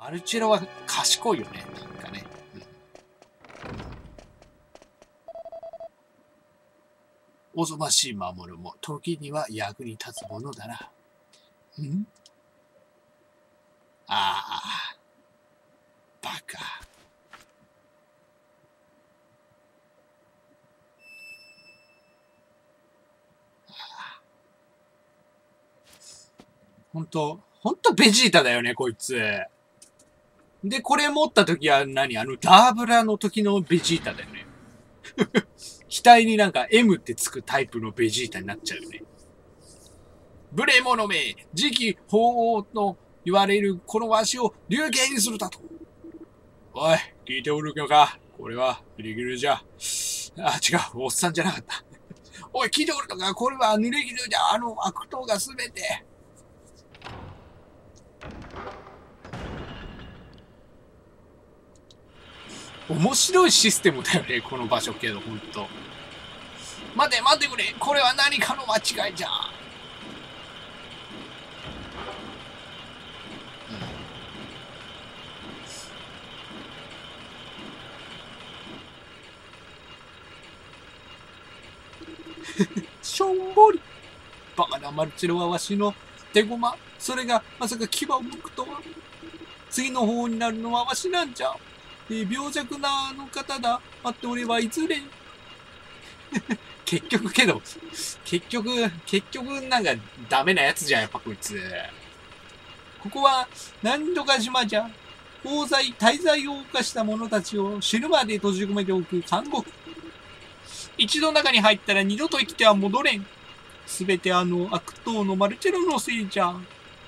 マルチェロは賢いよね、なんかね。おぞましい魔物も時には役に立つものだな。ああ、バカ。ほんとベジータだよね、こいつ。で、これ持った時は何？ダーブラの時のベジータだよね。額になんか M ってつくタイプのベジータになっちゃうよね。無礼者め、次期法王と言われるこのわしを流刑にするだと。おい、聞いておるのか？これは濡れ衣じゃ。あ、違う、おっさんじゃなかった。おい、聞いておるのか？これは濡れ衣じゃ。悪党がすべて。面白いシステムだよね、この場所けど、ほんと。待てくれ、これは何かの間違いじゃ。しょんぼり。バカなマルチェロはわしの手駒。それがまさか牙を剥くとは。次の方になるのはわしなんじゃ。病弱なあの方だ。待っておればいずれ。結局なんかダメなやつじゃん、やっぱこいつ。ここは何とか島じゃ。大罪を犯した者たちを死ぬまで閉じ込めておく監獄。一度中に入ったら二度と生きては戻れん。すべて悪党のマルチェロのせいじゃ。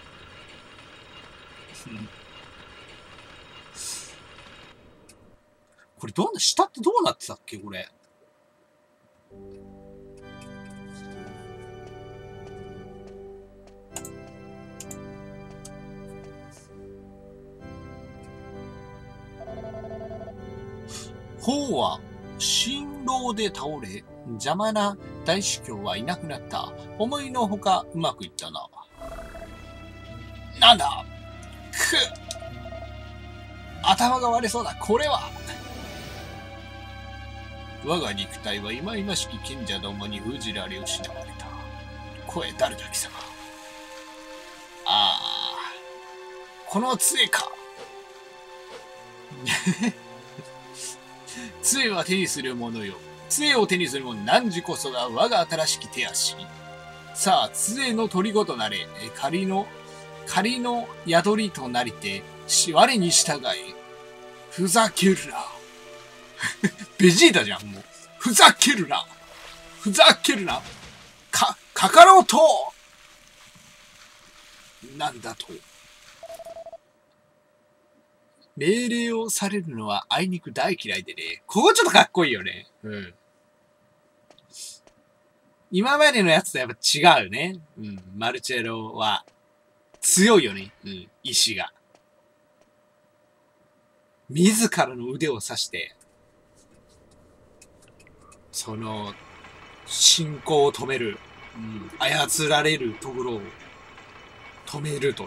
これ下ってどうなってたっけこれ。法は辛労で倒れ、邪魔な大司教はいなくなった。思いのほかうまくいったな。なんだ？頭が割れそうだ。これは。我が肉体は忌々しき賢者どもに封じられ失われた。声誰だ貴様。ああ、この杖か。杖は手にするものよ。杖を手にするもの汝こそが我が新しき手足。さあ、杖の虜となれ。仮の宿りとなりて、我に従え。ふざけるな。ベジータじゃん、もう。ふざけるな。かかろうとなんだと。命令をされるのはあいにく大嫌いでね。ここちょっとかっこいいよね。うん。今までのやつとやっぱ違うね。うん。マルチェロは強いよね。うん。意志が。自らの腕を刺して、その、進行を止める。うん。操られるところを止めるという。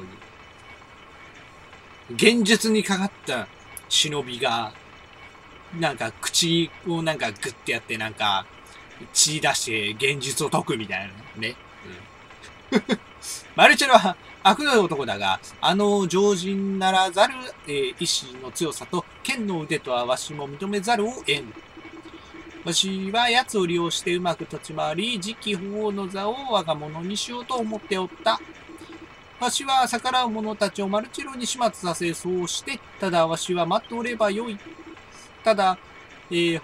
現実にかかった忍びが、なんか口をなんかグッてやってなんか血出して現実を解くみたいなね。うん、マルチェロは悪の男だが、常人ならざる、意志の強さと剣の腕とはわしも認めざるを得ん。わしは奴を利用してうまく立ち回り、次期法皇の座を我が物にしようと思っておった。わしは逆らう者たちをマルチェロに始末させ、そうして、ただわしは待っておればよい。ただ、地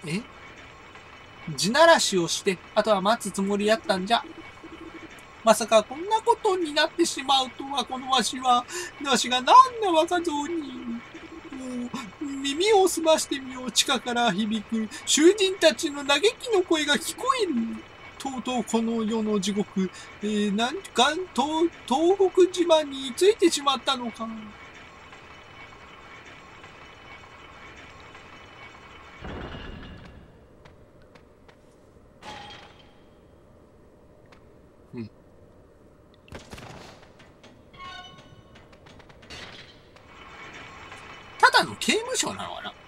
ならしをして、あとは待つつもりやったんじゃ。まさかこんなことになってしまうとは、このわしがなんだ若造に。もう、耳を澄ましてみよう。地下から響く囚人たちの嘆きの声が聞こえる。とうとうこの世の地獄、東国島に着いてしまったのか。うん。 刑務所なのかな。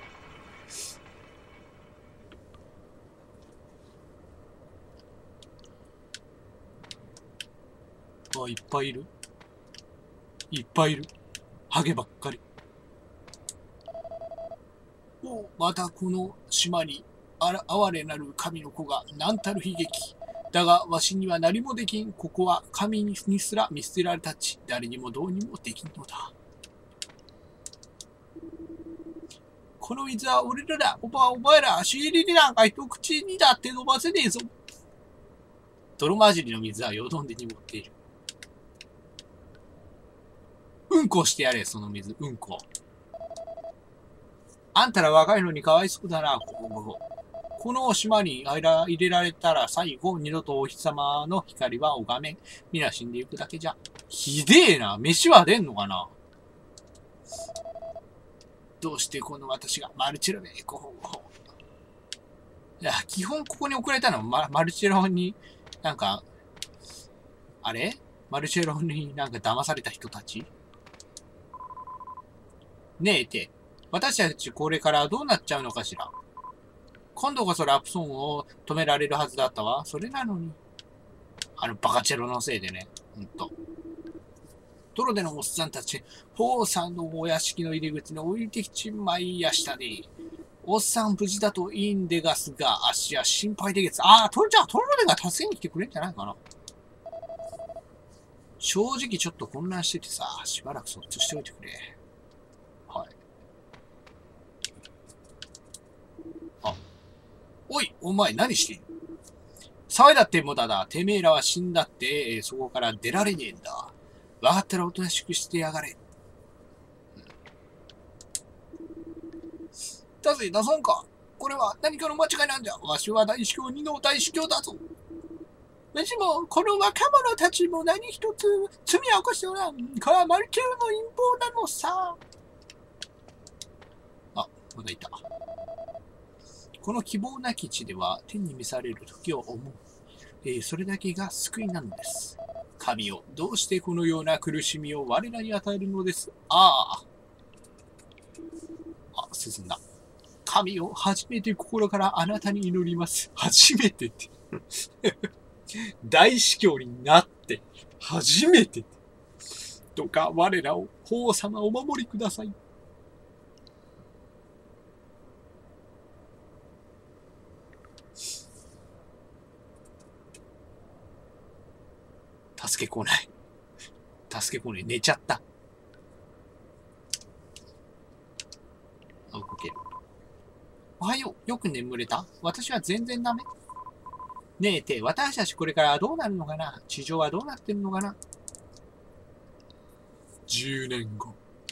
あ、いっぱいいる。いっぱいいる。ハゲばっかり。お、またこの島に哀れなる神の子が何たる悲劇。だがわしには何もできん。ここは神にすら見捨てられた地。誰にもどうにもできんのだ。この水は俺らだ。お前ら足入りになんか一口にだって飲ませねえぞ。泥混じりの水はよどんで濁っている。うんこしてやれ、その水。うんこ。あんたら若いのにかわいそうだな。この島に入れられたら最後、二度とお日様の光は拝めん。皆死んでいくだけじゃ。ひでえな。飯は出んのかな。どうしてこの私がマルチェロでいや、基本ここに送られたのはマルチェロに、なんか、あれマルチェロになんか騙された人たちねえって、私たちこれからどうなっちゃうのかしら。今度こそラプソンを止められるはずだったわ。それなのに。バカチェロのせいでね。ほんと。トロでのおっさんたち、ホーさんのお屋敷の入り口に置いてきちまいやしたね。おっさん無事だといいんでがすが、足は心配でげつ。トロデが助けに来てくれんじゃないかな。正直ちょっと混乱しててさ、しばらくそっちしておいてくれ。はい。おい、お前何している？騒いだって無駄だ。てめえらは死んだって、そこから出られねえんだ。わかったらおとなしくしてやがれ。だぜ、出さんか。これは何かの間違いなんじゃ。わしは大司教、二の大司教だぞ。わしも、この若者たちも何一つ罪は起こしておらん。これはマルチェルの陰謀なのさ。まだいた。この希望なき地では天に召される時を思う。それだけが救いなのです。神よ、どうしてこのような苦しみを我らに与えるのです。進んだ。神よ、初めて心からあなたに祈ります。初めてって。大司教になって、初めてって。どうか我らを、法皇様お守りください。助け来ない。助け来ない。寝ちゃった。動ける。おはよう。よく眠れた？私は全然ダメ。ねえて、私たちこれからどうなるのかな？地上はどうなってるのかな？ 10 年後。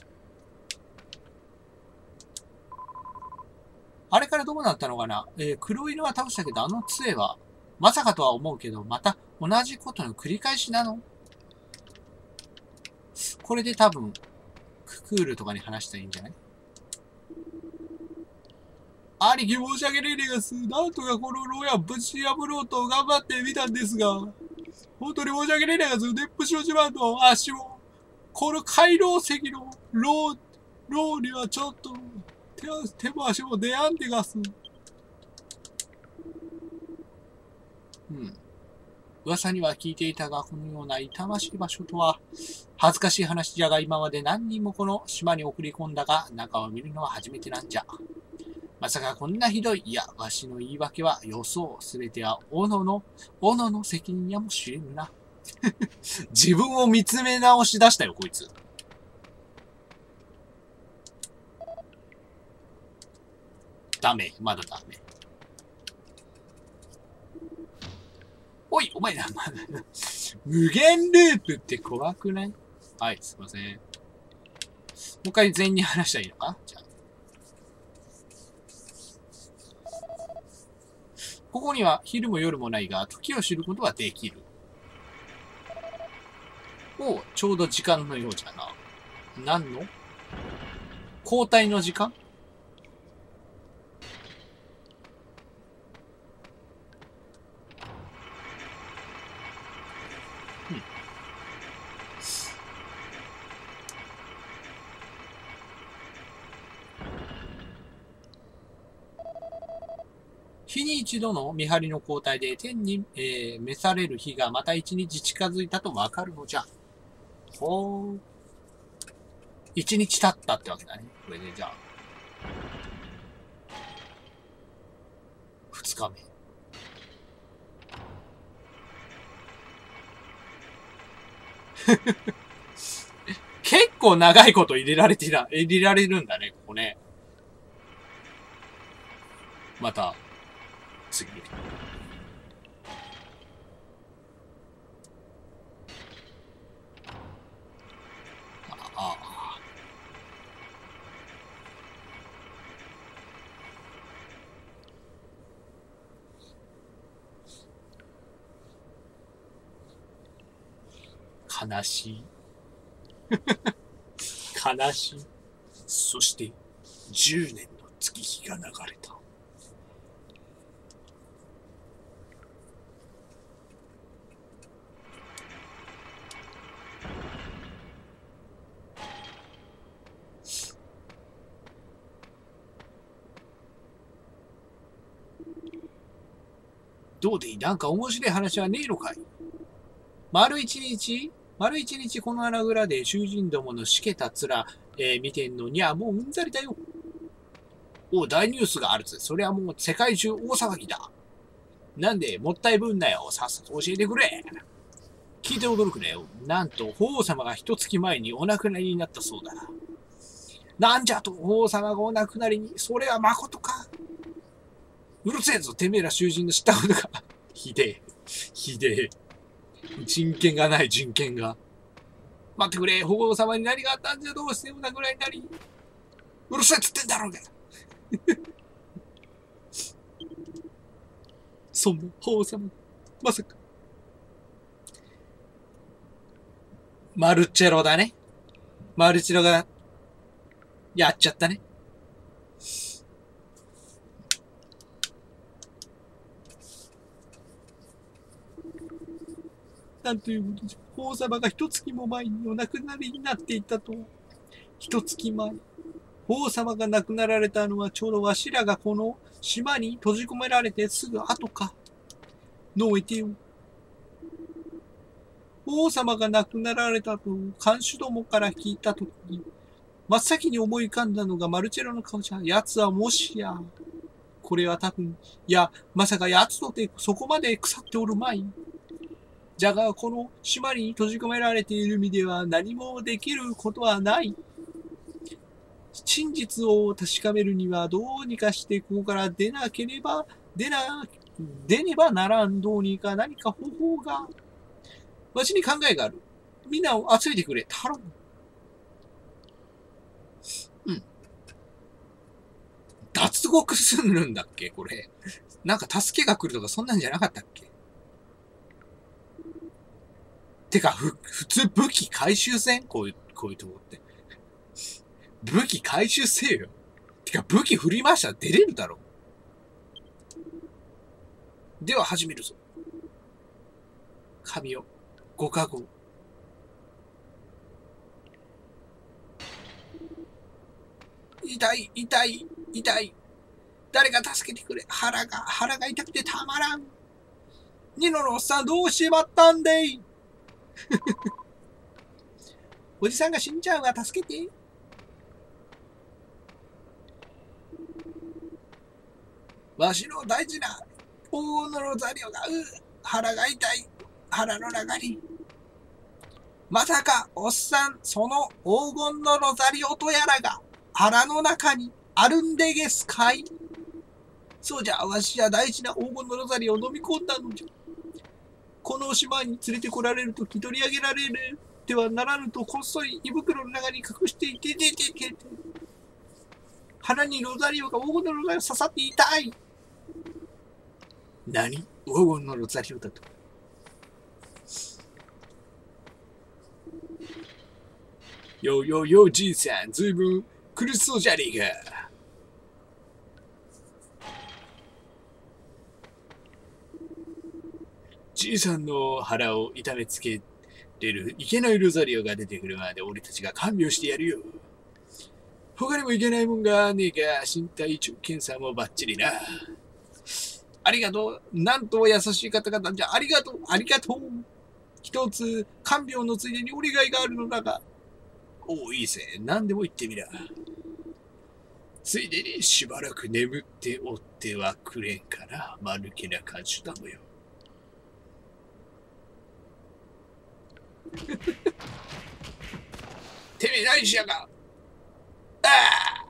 あれからどうなったのかな？黒色は倒したけど、あの杖は、まさかとは思うけど、また同じことの繰り返しなの？これで多分、ククールとかに話したらいいんじゃない？兄貴申し訳ねえでがす。なんとかこの牢屋ぶち破ろうと頑張ってみたんですが、本当に申し訳ねえでがす。熱風しまうと足を、この回廊石の牢にはちょっと手も足も出やんでがす。噂には聞いていたが、このような痛ましい場所とは、恥ずかしい話じゃが、今まで何人もこの島に送り込んだが、中を見るのは初めてなんじゃ。まさかこんなひどい、いや、わしの言い訳は予想、すべては斧の責任やもしれぬな。自分を見つめ直し出したよ、こいつ。ダメ、まだダメ。おい、お前ら、無限ループって怖くない？はい、すいません。もう一回全員に話したらいいのか？じゃあ。ここには昼も夜もないが、時を知ることはできる。ちょうど時間のようじゃな。何の？交代の時間？ 日に一度の見張りの交代で天に、召される日がまた一日近づいたとわかるのじゃ。ほう。一日経ったってわけだね。これでじゃあ。二日目。結構長いこと入れられるんだね、ここね。また、次。ああ。悲しい。悲しい。そして、10年の月日が流れた。どうでいい？なんか面白い話はねえのかい？丸一日この穴蔵で囚人どものしけた面、見てんのにはもううんざりだよ。お、大ニュースがあるぜ。それはもう世界中大騒ぎだ。なんで、もったいぶんなよ。さっさと教えてくれ。聞いて驚くなよ。なんと、法皇様が一月前にお亡くなりになったそうだ。なんじゃと、法皇様がお亡くなりに。それは誠か。うるせえぞ、てめえら囚人の知ったことか。ひでえ。ひでえ。人権がない、人権が。待ってくれ、法皇様に何があったんじゃ、どうしてお亡くなりになり。うるせえっつってんだろうが。そんな法皇様、まさか。マルチェロだね。マルチェロが、やっちゃったね。なんということじゃ。法皇様が一月も前にお亡くなりになっていたと。一月前。法皇様が亡くなられたのはちょうどわしらがこの島に閉じ込められてすぐ後か。のえてよ。法皇様が亡くなられたと看守どもから聞いたときに、真っ先に思い浮かんだのがマルチェロの顔じゃ。奴はもしや、これは多分、いや、まさか奴とてそこまで腐っておるまい。じゃが、この島に閉じ込められている身では何もできることはない。真実を確かめるにはどうにかしてここから出ねばならん。どうにか何か方法が。わしに考えがある。みんなを集めてくれ。頼む。うん。脱獄するんだっけこれ。なんか助けが来るとかそんなんじゃなかったっけ？てか、普通武器回収せん？こういうとこって。武器回収せえよ。てか、武器振り回したら出れるだろ。では始めるぞ。神よ、ご加護。痛い。誰か助けてくれ。腹が痛くてたまらん。ニノのおっさんどうしまったんでい。おじさんが死んじゃうが助けて。わしの大事な黄金のロザリオが、腹が痛い。腹の中に。まさか、おっさん、その黄金のロザリオとやらが腹の中にあるんでげすかい？そうじゃ、わしは大事な黄金のロザリオを飲み込んだのじゃ。この島に連れてこられるとき取り上げられるではならぬとこっそり胃袋の中に隠していて。腹にロザリオが黄金のロザリオ刺さって痛い。何？黄金のロザリオだと。よ、じいさん、ずいぶん苦しそうじゃねえか。じいさんの腹を痛めつけれるいけないロザリオが出てくるまで俺たちが看病してやるよ。他にもいけないもんがねえか。身体検査もバッチリな。 ありがとう。なんと優しい方々じゃ、ありがとう。ありがとう。一つ、看病のついでにお願いがあるのだが。おう、いいぜ。何でも言ってみら。ついでにしばらく眠っておってはくれんかな。間抜けな感じだもよ。てめえ何しやが。ああ、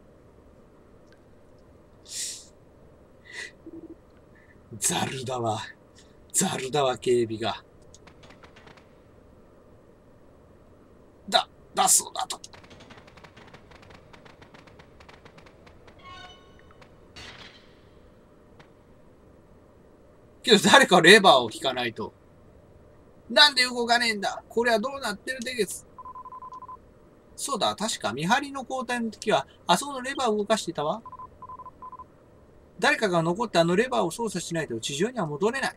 ザルだわ。ザルだわ、警備が。出そうだと。けど誰かレバーを引かないと。なんで動かねえんだ。これはどうなってるでげす。そうだ、確か見張りの交代の時は、あそこのレバーを動かしていたわ。誰かが残ってあのレバーを操作しないと地上には戻れない。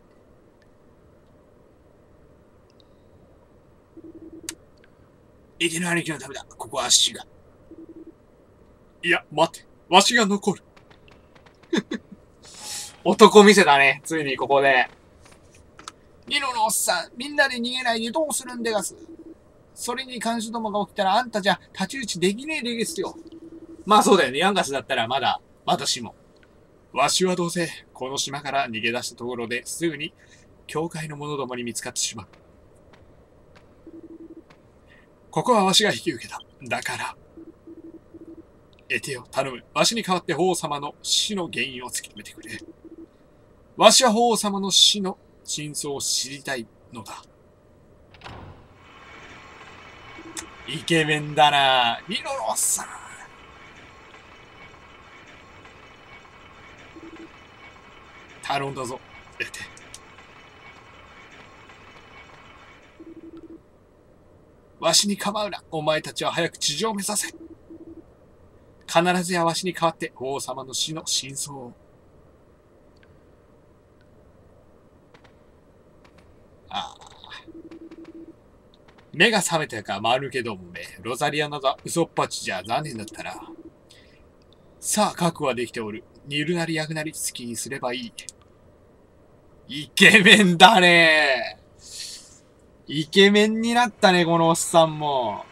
エティの兄貴のためだ。ここは足が。いや、待て。わしが残る。男見せたね。ついにここで。ニノのおっさん、みんなで逃げないでどうするんでがす。それに監視どもが起きたらあんたじゃ太刀打ちできねえでげすよ。まあそうだよね。ヤンガスだったらまだしも。わしはどうせ、この島から逃げ出したところですぐに、教会の者どもに見つかってしまう。ここはわしが引き受けた。だから、エテよ、頼む。わしに代わって法皇様の死の原因を突き止めてくれ。わしは法皇様の死の真相を知りたいのだ。イケメンだな。ニノのおっさん。頼んだぞ、エテ。わしに構うな。お前たちは早く地上を目指せ。必ずやわしに代わって法皇様の死の真相を。ああ。目が覚めたか、丸けどもめ。ロザリアなど嘘っぱちじゃ残念だったな。さあ、覚悟はできておる。煮るなり焼くなり好きにすればいい。イケメンだね。イケメンになったね、このおっさんも。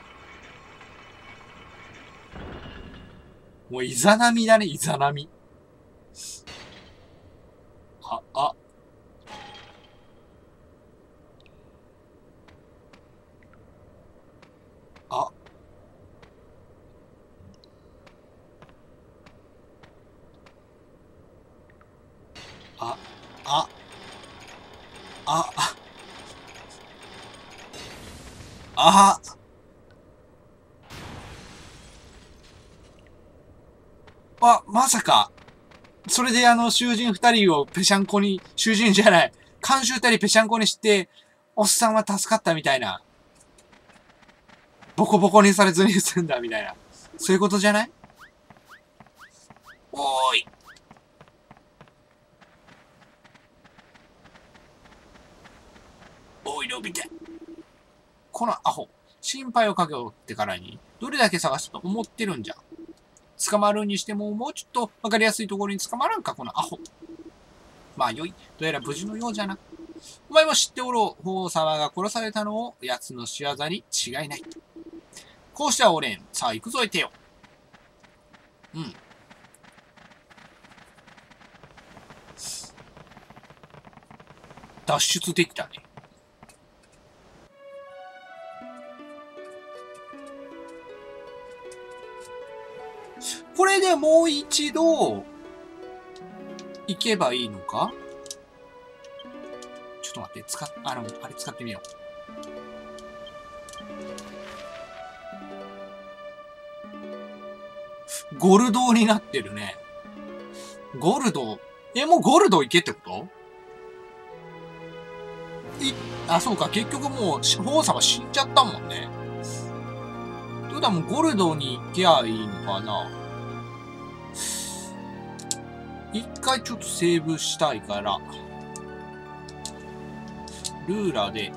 もうイザナミだね、イザナミ。あ、あ。あ。あ。あ。あ。あ。あ、まさか。それで囚人二人をぺしゃんこに、囚人じゃない、監修二人ぺしゃんこにして、おっさんは助かったみたいな。ボコボコにされずに済んだみたいな。そういうことじゃない？おーい。おい、のび太。このアホ。心配をかけおってからに、どれだけ探すと思ってるんじゃ。捕まるにしても、もうちょっとわかりやすいところに捕まらんか、このアホ。まあよい。どうやら無事のようじゃな。お前も知っておろう。法皇様が殺されたのを奴の仕業に違いない。こうしてはおれん。さあ行くぞ、いてよ。うん。脱出できたね。これでもう一度、行けばいいのか？ちょっと待って、あれ使ってみよう。ゴルドになってるね。ゴルド。もうゴルド行けってこと？そうか、結局もう、法皇様死んじゃったもんね。ということはもうゴルドに行けばいいのかな？一回ちょっとセーブしたいから、ルーラーで、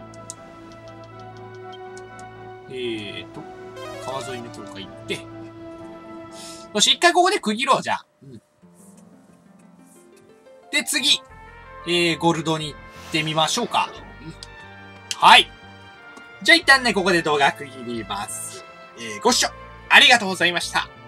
川沿いのとこ行って、よし、一回ここで区切ろう、じゃあ。うん。 で、次、ゴールドに行ってみましょうか。はい。じゃあ一旦ね、ここで動画区切ります。ご視聴ありがとうございました。